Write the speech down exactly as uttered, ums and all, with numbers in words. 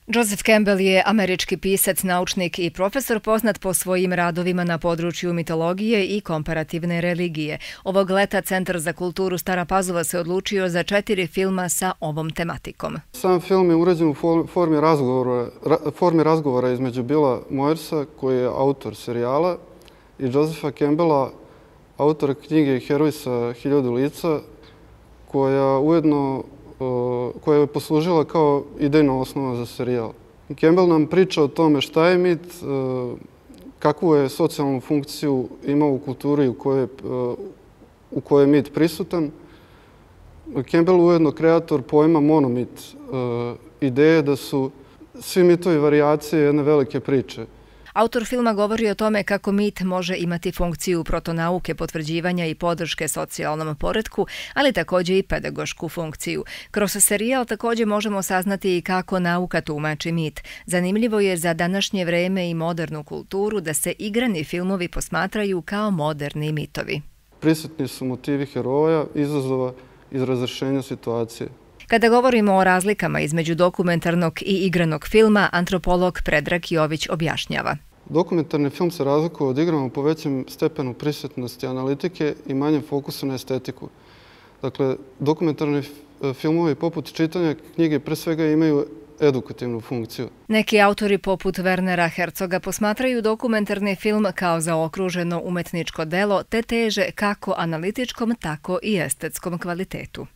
Joseph Campbell je američki pisac, naučnik i profesor poznat po svojim radovima na području mitologije i komparativne religije. Ovog leta Centar za kulturu Stara Pazova se odlučio za četiri filma sa ovom tematikom. Sam film je urađen u formi razgovora, formi razgovora između Billa Moyersa, koji je autor serijala, i Josepha Campbella, autora knjige Heroj sa hiljadu lica, koja ujedno koja je poslužila kao idejna osnova za serijal. Campbell nam priča o tome šta je mit, kakvu je socijalnu funkciju imao u kulturi u kojoj, u kojoj je mit prisutan. Campbell ujedno kreator pojma monomit, ideje da su svi mitovi varijacije jedne velike priče. Autor filma govori o tome kako mit može imati funkciju protonauke, potvrđivanja i podrške socijalnom poretku, ali također i pedagošku funkciju. Kroz serijal također možemo saznati i kako nauka tumači mit. Zanimljivo je za današnje vreme i modernu kulturu da se igrani filmovi posmatraju kao moderni mitovi. Prisutni su motivi heroja, izazova iz razrešenja situacije. Kada govorimo o razlikama između dokumentarnog i igranog filma, antropolog Predrag Jović objašnjava. Dokumentarni film se razlikuje od igranog po većem stepenu prisutnosti analitike i manjem fokusu na estetiku. Dakle, dokumentarni filmovi poput čitanja knjige pre svega imaju edukativnu funkciju. Neki autori poput Wernera Herzoga posmatraju dokumentarni film kao zaokruženo umetničko delo te teže kako analitičkom, tako i estetskom kvalitetu.